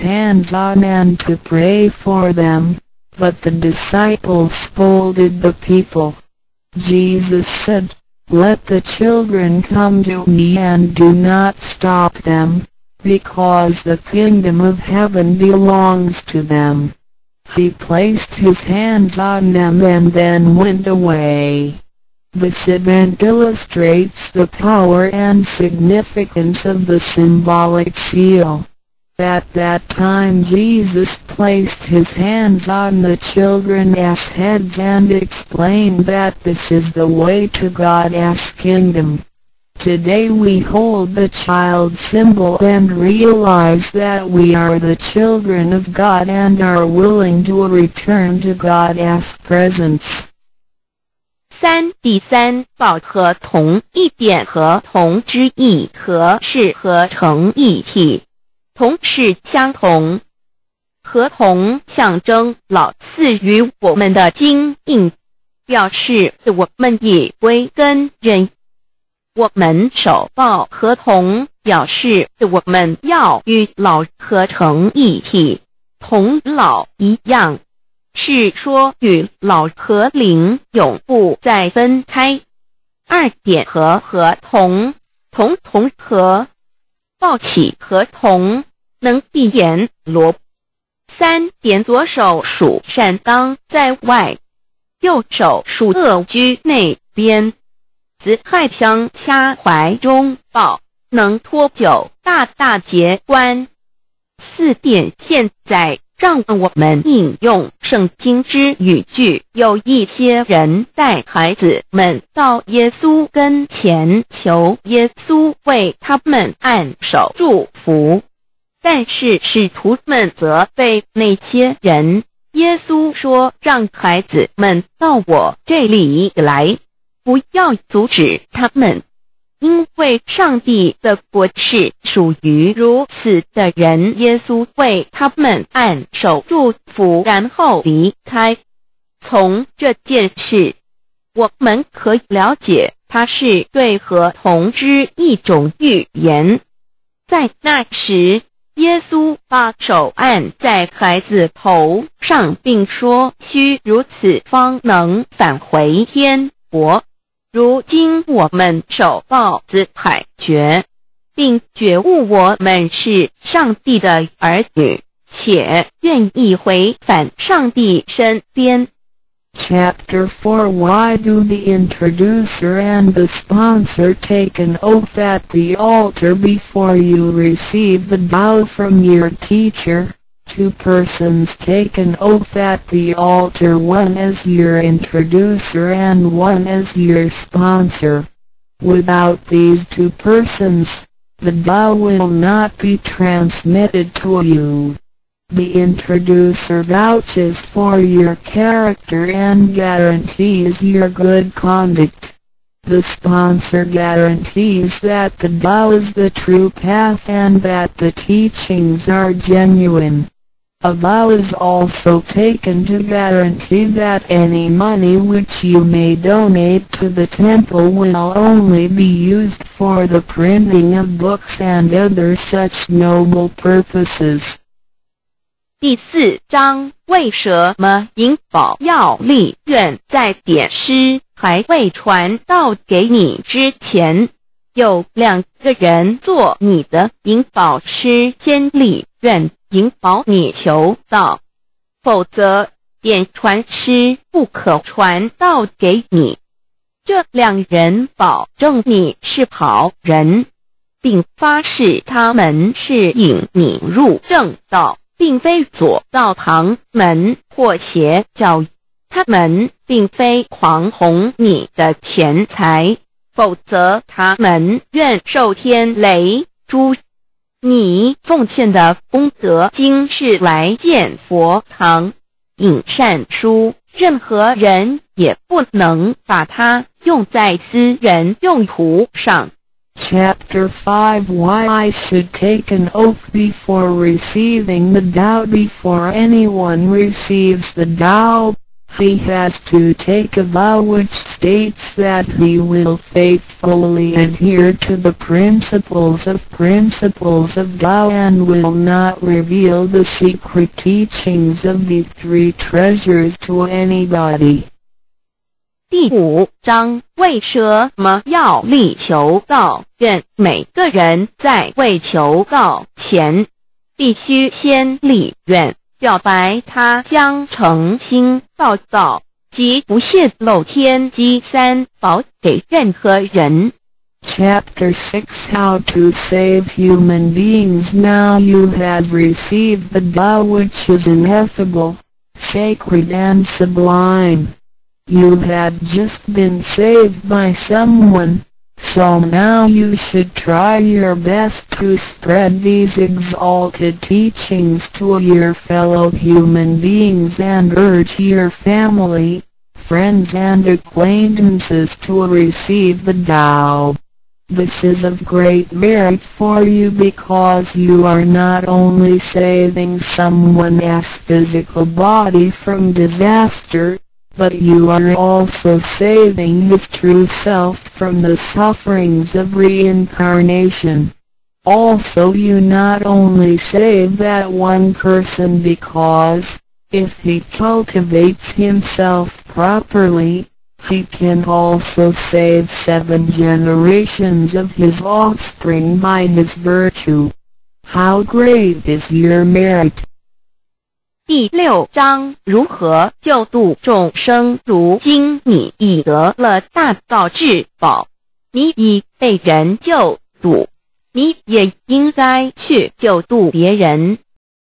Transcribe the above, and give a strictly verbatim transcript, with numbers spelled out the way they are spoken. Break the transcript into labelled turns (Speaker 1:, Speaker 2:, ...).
Speaker 1: hands on and to pray for them, but the disciples scolded the people. Jesus said, "Let the children come to me and do not stop them, because the kingdom of heaven belongs to them." He placed his hands on them and then went away. This event illustrates the power and significance of the symbolic seal. At that time Jesus placed his hands on the children's heads and explained that this is the way to God's kingdom. Today we hold the child symbol and realize that we are the children of God and are willing to return to God's presence.
Speaker 2: 三第三抱合同一点合同之意合是合成一体，同是相同，合同象征老赐予我们的经印，表示我们也归跟人。我们手抱合同，表示我们要与老合成一体，同老一样，是说与老和灵永不再分开。二点合合同，同同合，抱起合同，能闭眼罗。三点左手属善当在外，右手属恶居内边。子亥枪掐怀中抱，能脱臼大大节关。四点现在让我们引用圣经之语句，有一些人带孩子们到耶稣跟前，求耶稣为他们按手祝福，但是使徒们责备那些人。耶稣说，让孩子们到我这里来，不要阻止他们，因为上帝的国是属于如此的人。耶稣为他们按手祝福，然后离开。从这件事，我们可以了解，它是对合同之一种预言。在那时，耶稣把手按在孩子头上，并说，须如此方能返回天国。如今我们手抱子海觉，并觉悟我们是上帝的儿女，且愿意回返上帝身边。
Speaker 1: Chapter four Why do the introducer and the sponsor take an oath at the altar before you receive the Tao from your teacher? Two persons take an oath at the altar, one as your introducer and one as your sponsor. Without these two persons, the Tao will not be transmitted to you. The introducer vouches for your character and guarantees your good conduct. The sponsor guarantees that the Tao is the true path and that the teachings are genuine. A vow is also taken to guarantee that any money which you may donate to the temple will only be used for the printing of books and other such noble purposes.
Speaker 2: 第四章，为什么银宝要立愿在典诗还未传到给你之前，有两个人做你的银宝师先立愿，引导你求道，否则典传师不可传道给你。这两人保证你是好人，并发誓他们是引你入正道，并非左道旁门或邪教。他们并非狂哄你的钱财，否则他们愿受天雷诛。你奉献的功德金是来建佛堂、引善书，任何人也不能把它用在私人用途上。
Speaker 1: Chapter five Why I should take an oath before receiving the Tao. Before anyone receives the Tao, he has to take a vow which states that he will faithfully adhere to the principles of principles of Tao and will not reveal the secret teachings of the three treasures to anybody.
Speaker 2: 第五章，为什么要力求道？任每个人在为求道前，必须先立愿，表白他将诚心报道及不泄露天机三宝给任何人。
Speaker 1: Chapter six How to Save Human Beings. Now you have received the Tao which is ineffable, sacred and sublime. You have just been saved by someone, so now you should try your best to spread these exalted teachings to your fellow human beings and urge your family, friends and acquaintances to receive the Tao. This is of great merit for you because you are not only saving someone's physical body from disaster, but you are also saving his true self from the sufferings of reincarnation. Also you not only save that one person because, if he cultivates himself properly, he can also save seven generations of his offspring by his virtue. How great is your merit!
Speaker 2: 第六章，如何救度众生。如今你已得了大道至宝，你已被人救度，你也应该去救度别人。